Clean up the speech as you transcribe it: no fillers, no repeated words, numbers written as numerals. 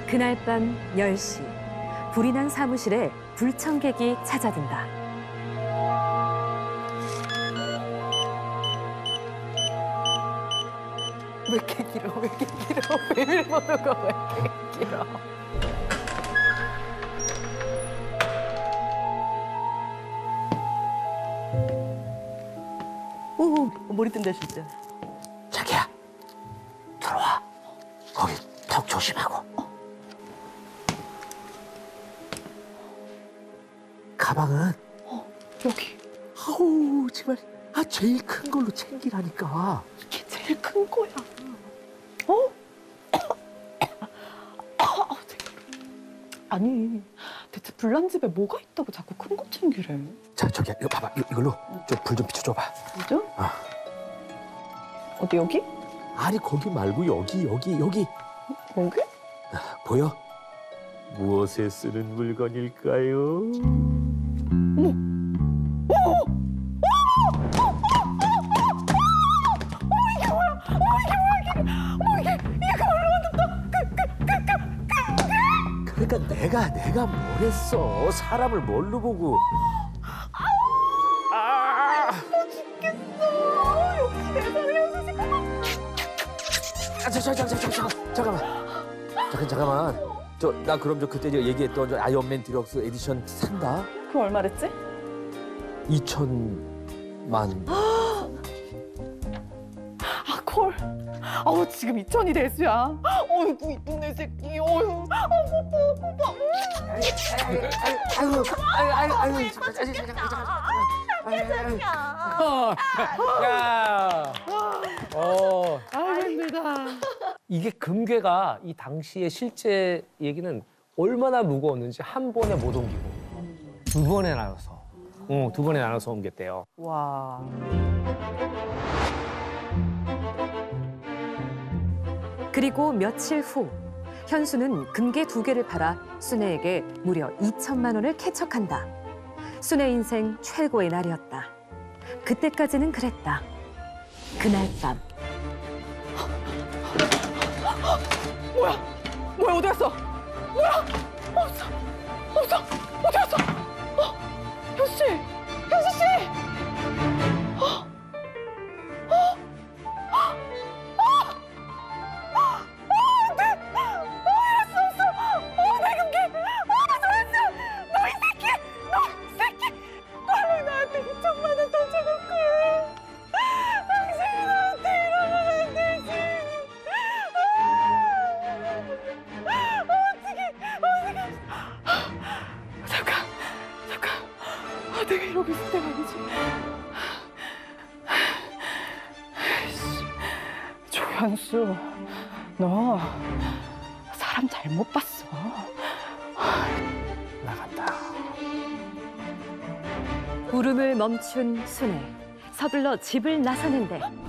그날 밤 10시, 불이 난 사무실에 불청객이 찾아든다. 왜 이렇게 길어? 왜 이렇게 길어? 비밀번호가 왜 이렇게 길어? 오, 머리 뜬다 진짜. 자기야, 들어와. 거기 턱 조심하고. 가방은? 여기. 아우, 정말. 제일 큰 걸로 챙기라니까. 이게 제일 큰 거야. 어? 아니, 대체 불난 집에 뭐가 있다고 자꾸 큰 거 챙기래? 자, 저기야, 이거 봐봐. 이걸로 좀 불 좀 비춰줘봐. 진짜? 아. 어디 여기? 아니, 거기 말고 여기. 여기? 보여? 무엇에 쓰는 물건일까요? 그러니까 내가 뭘 했어? 사람을 뭘로 보고? 죽겠어. 역시 내 살려주지. 잠깐만. 나 그럼 그때 얘기했던 아이언맨 디럭스 에디션 산다? 그럼 얼마랬지? 2,000만. 아, 콜. 지금 2,000이 대수야. 어이구, 이쁜 내 새끼. 어휴. 뽀뽀. 야. 힘들다. 이게 금괴가 이 당시의 실제 얘기는 얼마나 무거웠는지 한 번에 못 옮기고 두 번에 나눠서 옮겼대요. 와. 그리고 며칠 후, 현수는 금괴 2개를 팔아 순애에게 무려 2천만 원을 캐척한다. 순애 인생 최고의 날이었다. 그때까지는 그랬다. 그날 밤. 뭐야, 어디 갔어? 뭐야? 없어. 어디 갔어? 현수 씨! 내가 이러고 있을 때가 아니지. 조현수, 너 사람 잘못 봤어. 나간다. 울음을 멈춘 순애. 서둘러 집을 나서는데